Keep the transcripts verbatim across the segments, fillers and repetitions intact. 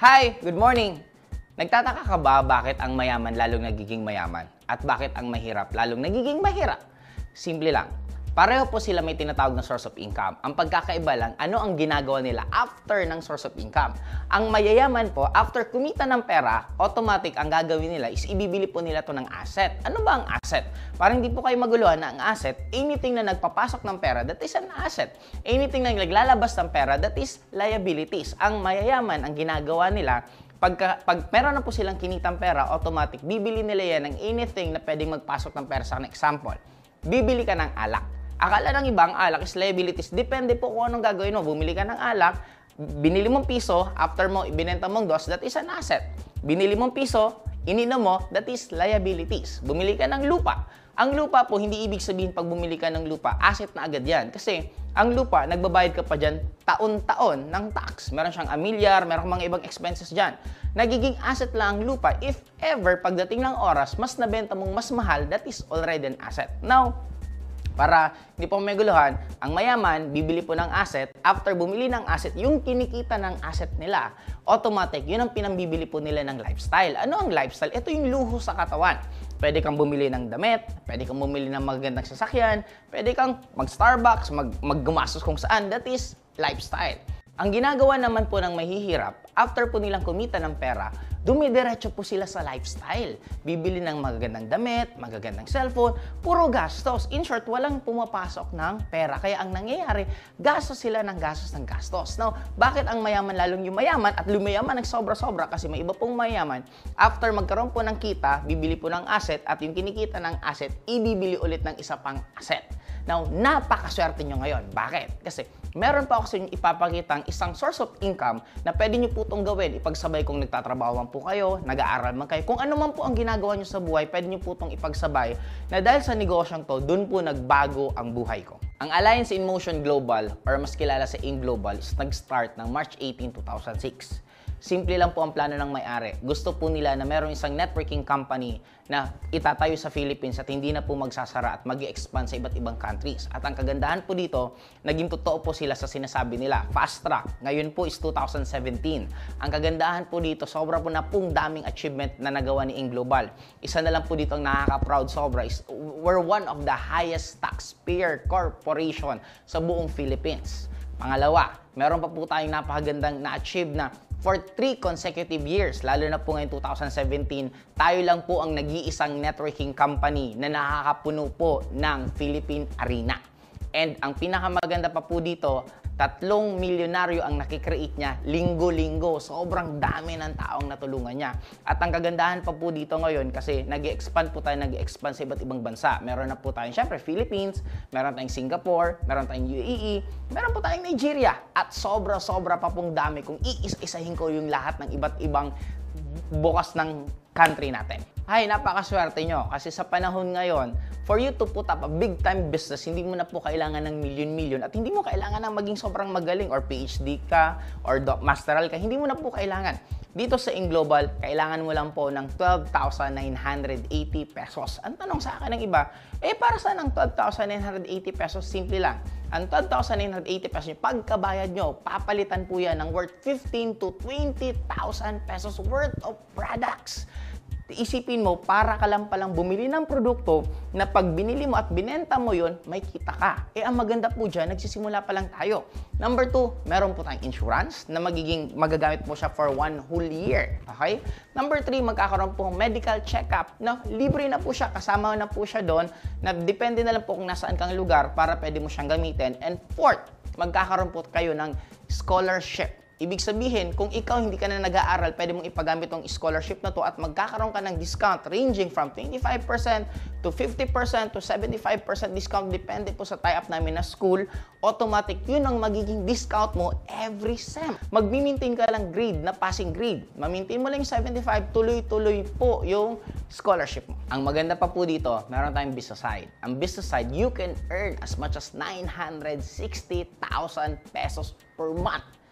Hi! Good morning! Nagtataka ka ba bakit ang mayaman lalong nagiging mayaman? At bakit ang mahirap lalong nagiging mahirap? Simple lang. Pareho po sila may tinatawag na source of income. Ang pagkakaiba lang, ano ang ginagawa nila after ng source of income. Ang mayayaman po, after kumita ng pera, automatic ang gagawin nila is ibibili po nila to ng asset. Ano ba ang asset? Parang hindi po kayo maguluhan na ang asset, anything na nagpapasok ng pera, that is an asset. Anything na naglalabas ng pera, that is liabilities. Ang mayayaman, ang ginagawa nila, Pagka, pag meron na po silang kinitang pera, automatic, bibili nila yan ng anything na pwedeng magpasok ng pera. Sa example, bibili ka ng alak. Akala ng ibang alak is liabilities. Depende po kung anong gagawin mo. Bumili ka ng alak, binili mong piso, after mo, ibinenta mong dos, that is an asset. Binili mong piso, ininom mo, that is liabilities. Bumili ka ng lupa. Ang lupa po, hindi ibig sabihin pag bumili ka ng lupa, asset na agad yan. Kasi ang lupa, nagbabayad ka pa dyan taon-taon ng tax. Meron siyang amilyar, meron mga ibang expenses dyan. Nagiging asset lang ang lupa if ever pagdating ng oras, mas nabenta mong mas mahal, that is already an asset. Now, para hindi po meguluhan, ang mayaman, bibili po ng asset. After bumili ng asset, yung kinikita ng asset nila, automatic, yun ang pinambibili po nila ng lifestyle. Ano ang lifestyle? Ito yung luho sa katawan. Pwede kang bumili ng damit, pwede kang bumili ng magagandang sasakyan, pwede kang mag-Starbucks, mag maggumastos kung saan. That is lifestyle. Ang ginagawa naman po ng mahihirap, after po nilang kumita ng pera, dumidiretso po sila sa lifestyle. Bibili ng magagandang damit, magagandang cellphone, puro gastos. In short, walang pumapasok ng pera. Kaya ang nangyayari, gastos sila ng gastos ng gastos. Now, bakit ang mayaman lalong yung mayaman at lumayaman ng sobra-sobra? Kasi may iba pong mayaman, after magkaroon po ng kita, bibili po ng asset at yung kinikita ng asset, ibibili ulit ng isa pang asset. Now, napakaswerte nyo ngayon. Bakit? Kasi meron pa ako sa inyo ipapakitang isang source of income na pwede nyo po itong gawin. Ipagsabay kung nagtatrabaho man po kayo, nag-aaral man kayo. Kung ano man po ang ginagawa nyo sa buhay, pwede nyo po itong ipagsabay na dahil sa negosyong to, dun po nagbago ang buhay ko. Ang Alliance in Motion Global, or mas kilala sa AIM Global, is nag-start ng March eighteenth, two thousand six. Simple lang po ang plano ng may-ari. Gusto po nila na meron isang networking company na itatayo sa Philippines at hindi na po magsasara at mag-i-expand sa iba't ibang countries. At ang kagandahan po dito, naging totoo po sila sa sinasabi nila. Fast track. Ngayon po is two thousand seventeen. Ang kagandahan po dito, sobra po na pong daming achievement na nagawa ni AIM Global. Isa na lang po dito ang nakaka-proud sobra is we're one of the highest taxpayer corporation sa buong Philippines. Pangalawa, meron pa po tayong napakagandang na-achieve na for three consecutive years, lalo na po ngayon two thousand seventeen, tayo lang po ang nag-iisang networking company na nakakapuno po ng Philippine Arena. And ang pinakamaganda pa po dito, tatlong milyonaryo ang nakikreate niya linggo-linggo. Sobrang dami ng taong natulungan niya. At ang kagandahan pa po dito ngayon kasi nag-expand po tayo, nag-expand sa iba't ibang bansa. Meron na po tayong syempre Philippines, meron tayong Singapore, meron tayong U A E, meron po tayong Nigeria. At sobra-sobra pa pong dami kung iisa-isahin ko yung lahat ng iba't ibang bukas ng country natin. Ay, napakaswerte nyo kasi sa panahon ngayon, for you to put up a big time business, hindi mo na po kailangan ng million-million at hindi mo kailangan ng maging sobrang magaling or P H D ka or masteral ka, hindi mo na po kailangan. Dito sa AIM Global, kailangan mo lang po ng twelve thousand nine hundred eighty pesos. Ang tanong sa akin ng iba, eh para saan ang twelve thousand nine hundred eighty pesos? Simple lang. Ang twelve thousand nine hundred eighty pesos, pagkabayad nyo, papalitan po yan ng worth fifteen to twenty thousand pesos worth of products. Isipin mo, para ka lang palang bumili ng produkto na pag binili mo at binenta mo yon, may kita ka. Eh, ang maganda po dyan, nagsisimula pa lang tayo. Number two, meron po tayong insurance na magiging, magagamit mo siya for one whole year. Okay? Number three, magkakaroon po medical check-up na libre na po siya, kasama na po siya doon, na depende na lang po kung nasaan kang lugar para pwede mo siyang gamitin. And fourth, magkakaroon po kayo ng scholarship. Ibig sabihin, kung ikaw hindi ka na nag-aaral, pwede mong ipagamit tong scholarship na to at magkakaroon ka ng discount ranging from twenty-five percent to fifty percent to seventy-five percent discount. Depende po sa tie-up namin na school. Automatic, yun ang magiging discount mo every sem. Mag-maintain ka lang grade na passing grade. Ma-maintain mo lang yung seventy-five, tuloy-tuloy po yung scholarship mo. Ang maganda pa po dito, meron tayong business side. Ang business side, you can earn as much as nine hundred sixty thousand pesos per month.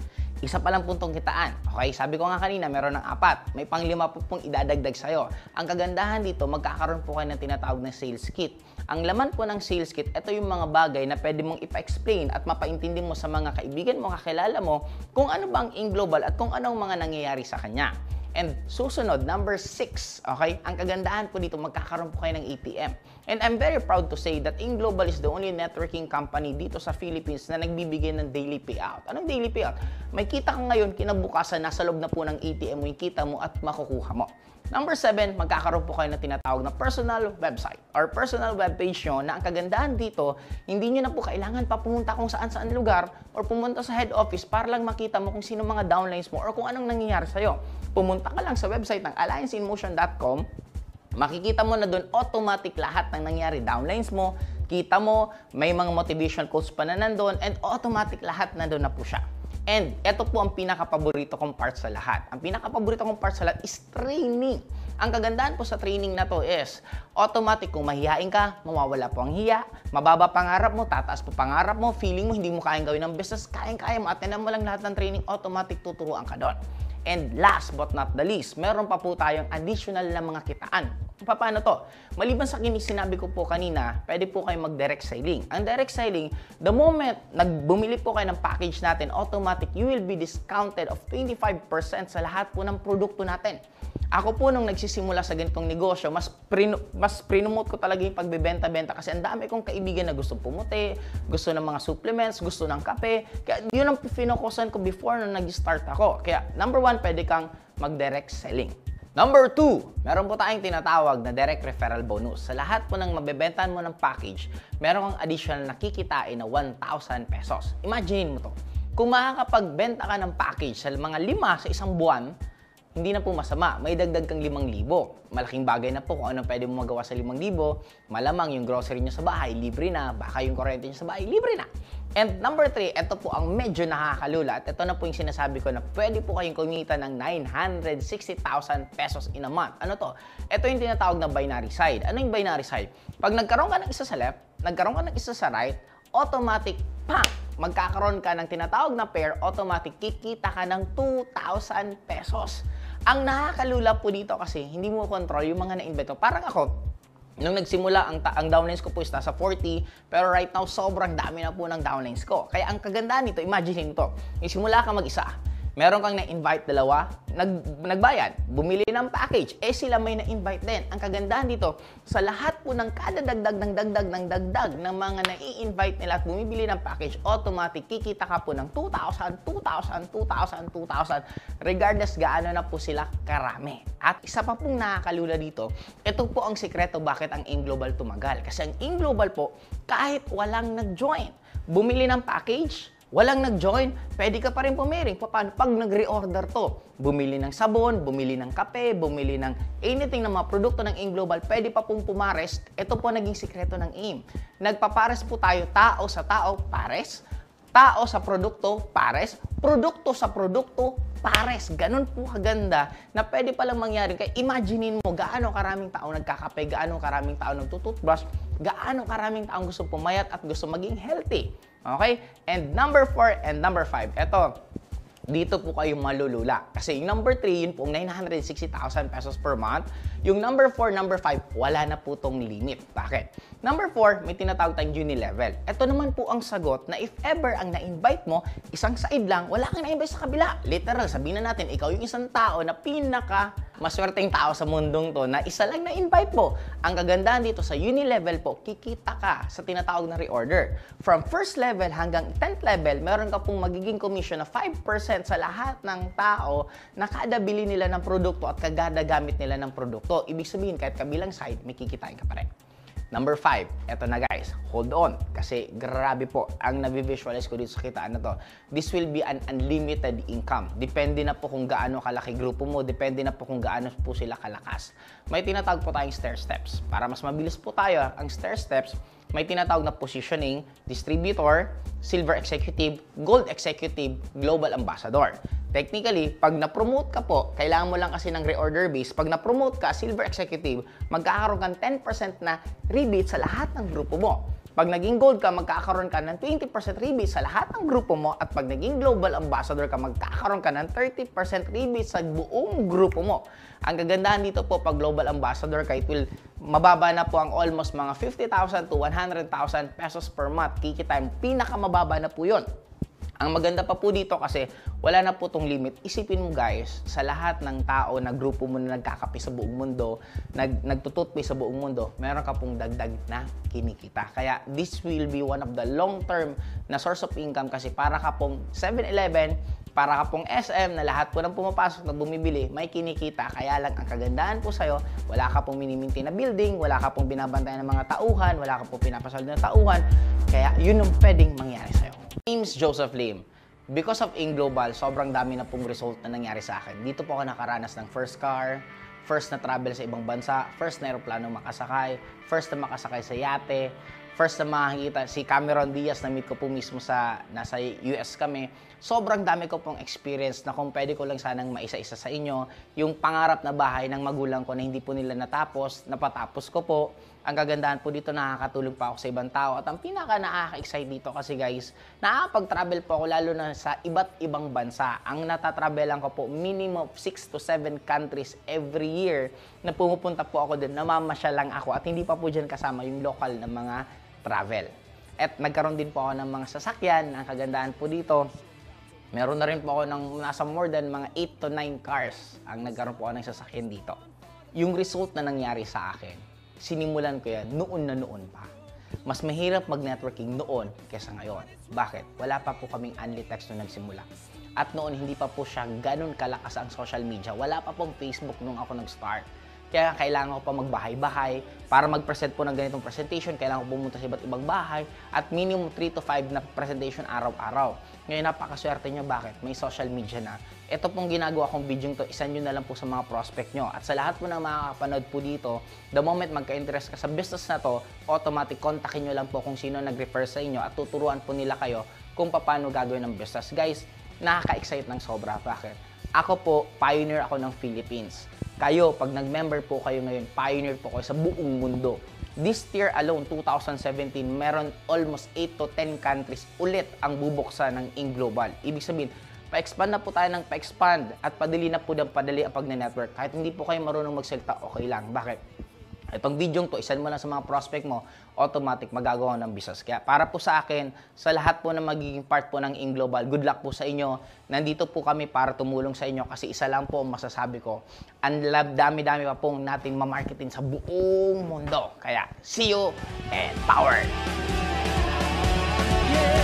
Isa pa lang po itong kitaan. Okay, sabi ko nga kanina, meron ng apat. May panglima po pong idadagdag sa'yo. Ang kagandahan dito, magkakaroon po kayo ng tinatawag na sales kit. Ang laman po ng sales kit, ito yung mga bagay na pwede mong ipa-explain at mapaintindi mo sa mga kaibigan mo, kakilala mo, kung ano ba ang AIM Global at kung anong mga nangyayari sa kanya. And susunod, number six, okay? Ang kagandahan po dito, magkakaroon po kayo ng A T M. And I'm very proud to say that AIM Global is the only networking company dito sa Philippines na nagbibigay ng daily payout. Anong daily payout? May kita ka ngayon, kinabukasan, nasa loob na po ng A T M mo yung kita mo at makukuha mo. Number seven, magkakaroon po kayo na tinatawag na personal website or personal webpage nyo na ang kagandahan dito, hindi nyo na po kailangan pa pumunta kung saan-saan lugar or pumunta sa head office para lang makita mo kung sino mga downlines mo or kung anong nangyayari sa'yo. Pumunta ka lang sa website ng alliance in motion dot com, makikita mo na doon automatic lahat ng nangyari, downlines mo, kita mo, may mga motivation quotes pa na nandun, and automatic lahat nandun na po siya. And ito po ang pinaka-paborito kong part sa lahat. Ang pinaka-paborito kong part sa lahat is training. Ang kagandahan po sa training na to is automatic kung mahihain ka, mawawala po ang hiya, mababa pangarap mo, tataas po pangarap mo, feeling mo hindi mo kayang gawin ng business, kayang-kaya mo, attendan mo lang lahat ng training, automatic tuturuan ka doon. And last but not the least, meron pa po tayong additional na mga kitaan. Paano to? Maliban sa kinig sinabi ko po kanina, pwede po kayo mag-direct selling. Ang direct selling, the moment nagbumili po kayo ng package natin, automatic, you will be discounted of twenty-five percent sa lahat po ng produkto natin. Ako po nung nagsisimula sa ganitong negosyo, mas prino, mas prinomote ko talaga yung pagbebenta-benta kasi ang dami kong kaibigan na gusto pumuti, gusto ng mga supplements, gusto ng kape. Kaya yun ang finokusan ko before nung nag-start ako. Kaya number one, pwede kang mag-direct selling. Number two, meron po tayong tinatawag na direct referral bonus. Sa lahat po ng mabebentahan mo ng package, meron kang additional na kikitain na one thousand pesos. Imagine mo to. Kung makakapagbenta ka ng package sa mga lima sa isang buwan, hindi na po masama. May dagdag kang limang libo. Malaking bagay na po kung anong pwede mo magawa sa limang libo. Malamang yung grocery nyo sa bahay, libre na. Baka yung kuryente nyo sa bahay, libre na. And number three, ito po ang medyo nakakalula. At ito na po yung sinasabi ko na pwede po kayong kumita ng nine hundred sixty thousand pesos in a month. Ano to? Ito yung tinatawag na binary side. Ano yung binary side? Pag nagkaroon ka ng isa sa left, nagkaroon ka ng isa sa right, automatic, pang! Magkakaroon ka ng tinatawag na pair, automatic, kikita ka ng two thousand pesos. Ang nakakalula po dito kasi hindi mo control yung mga na-invento. Parang ako, nung nagsimula, ang, ang downlines ko po is nasa forty, pero right now, sobrang dami na po ng downlines ko. Kaya ang kagandahan nito, imagine nito, simula ka mag-isa, meron kang na-invite dalawa, nag, nagbayad, bumili ng package, eh sila may na-invite din. Ang kagandahan dito, sa lahat po ng kada dagdag ng dagdag ng dagdag ng mga na-i-invite nila at bumibili ng package, automatic, kikita ka po ng two thousand, two thousand, two thousand, two thousand, regardless gaano na po sila karami. At isa pa pong nakakalula dito, ito po ang sikreto bakit ang AIM Global tumagal. Kasi ang AIM Global po, kahit walang nag-join, bumili ng package, walang nag-join, pwede ka pa rin pumiring. Paano? Pag nag-reorder to, bumili ng sabon, bumili ng kape, bumili ng anything na mga produkto ng AIM Global, pwede pa pong pumares. Ito po naging sikreto ng AIM. Nagpapares po tayo, tao sa tao, pares. Tao sa produkto, pares. Produkto sa produkto, pares. Ganun po kaganda na pwede palang mangyari. Kaya imaginein mo gaano karaming tao nagkakape, gaano karaming tao nagtututbrush, gaano karaming tao gusto pumayat at gusto maging healthy. Okay? And number four and number five, eto, dito po kayo malulula. Kasi yung number three, yun po nine hundred sixty thousand pesos per month. Yung number four, number five, wala na po tong limit. Bakit? Number four, may tinatawag tayong uni-level. Ito naman po ang sagot na if ever ang na-invite mo, isang side lang, wala kang na-invite sa kabila. Literal, sabihin na natin, ikaw yung isang tao na pinaka maswerteng tao sa mundong to na isa lang na-invite mo. Ang kagandahan dito sa uni-level po, kikita ka sa tinatawag na reorder. From first level hanggang tenth level, meron ka pong magiging commission na five percent sa lahat ng tao na kada bili nila ng produkto at kagada gamit nila ng produkto. Ibig sabihin, kahit kabilang side, may kikitain ka pa rin. Number five, eto na guys, hold on. Kasi grabe po, ang nabivisualize ko dito sa kitaan na to, this will be an unlimited income. Depende na po kung gaano kalaki grupo mo, depende na po kung gaano po sila kalakas. May tinatawag po tayong stair steps. Para mas mabilis po tayo, ang stair steps, may tinatawag na positioning, distributor, silver executive, gold executive, global ambassador. Technically, pag na-promote ka po, kailangan mo lang kasi ng reorder base. Pag na-promote ka, silver executive, magkakaroon kang ten percent na rebate sa lahat ng grupo mo. Pag naging gold ka, magkakaroon ka ng twenty percent rebate sa lahat ng grupo mo at pag naging global ambassador ka, magkakaroon ka ng thirty percent rebate sa buong grupo mo. Ang kagandahan dito po pag global ambassador ka, it will mababa na po ang almost mga fifty thousand to one hundred thousand pesos per month. Kikita yung pinakamababa na po yun. Ang maganda pa po dito kasi wala na po tong limit. Isipin mo guys, sa lahat ng tao na grupo mo na nagkakape sa buong mundo, nag, nagtututpe sa buong mundo, meron ka pong dagdag na kinikita. Kaya this will be one of the long-term na source of income kasi para ka pong seven eleven, para ka pong S M na lahat po ng pumapasok na bumibili, may kinikita. Kaya lang ang kagandahan po sa'yo, wala ka pong miniminti na building, wala ka pong binabantayan ng mga tauhan, wala ka pong pinapasal na tauhan. Kaya yun ang pwedeng mangyari sa'yo. Name's Joseph Lim. Because of Ing Global, sobrang dami na pong result na nangyari sa akin. Dito po ako nakaranas ng first car, first na travel sa ibang bansa, first na aeroplano makasakay, first na makasakay sa yate, first na makakita si Cameron Diaz na meet ko po mismo sa nasa U S kami. Sobrang dami ko pong experience na kung pwede ko lang sanang maisa-isa sa inyo, yung pangarap na bahay ng magulang ko na hindi po nila natapos, napatapos ko po. Ang kagandahan po dito, nakakatulong pa ako sa ibang tao. At ang pinaka nakaka-excite dito kasi guys, nakakapag-travel po ako lalo na sa iba't ibang bansa. Ang natatravelan ko po, minimum of six to seven countries every year na pumupunta po ako din, namamasyal lang ako at hindi pa po dyan kasama yung local na mga travel. At nagkaroon din po ako ng mga sasakyan. Ang kagandahan po dito, meron na rin po ako ng nasa more than mga eight to nine cars ang nagkaroon po ako ng sasakyan dito. Yung result na nangyari sa akin, sinimulan ko yan noon na noon pa. Mas mahirap mag-networking noon kaysa ngayon. Bakit? Wala pa po kaming Only Text nung nagsimula. At noon, hindi pa po siya ganun kalakas ang social media. Wala pa pong Facebook nung ako nag-start. Kaya kailangan ko pa magbahay-bahay para mag-present po ng ganitong presentation. Kailangan ko pumunta sa iba't ibang bahay at minimum three to five na presentation araw-araw. Ngayon, napakaswerte nyo. Bakit? May social media na. Ito pong ginagawa kong video to, isan nyo na lang po sa mga prospect nyo. At sa lahat po ng makakapanood po dito, the moment magka-interest ka sa business na to, automatic kontakin nyo lang po kung sino nag-refer sa inyo at tuturuan po nila kayo kung paano gagawin ng business. Guys, nakaka-excite ng sobra. Bakit? Ako po, pioneer ako ng Philippines. Kayo, pag nag-member po kayo ngayon, pioneer po kayo sa buong mundo. This year alone, two thousand seventeen, meron almost eight to ten countries ulit ang bubuksan ng Ing Global. Ibig sabihin, pa-expand na po tayo ng pa-expand at padali na po ng padali ang pag-network. Kahit hindi po kayo marunong magsalita, okay lang. Bakit? Itong video to, isan mo lang sa mga prospect mo, automatic magagawa ng business. Kaya para po sa akin, sa lahat po na magiging part po ng Ing Global, good luck po sa inyo. Nandito po kami para tumulong sa inyo kasi isa lang po ang masasabi ko. Ang dami-dami pa pong nating mamarketing sa buong mundo. Kaya, see you and power! Yeah!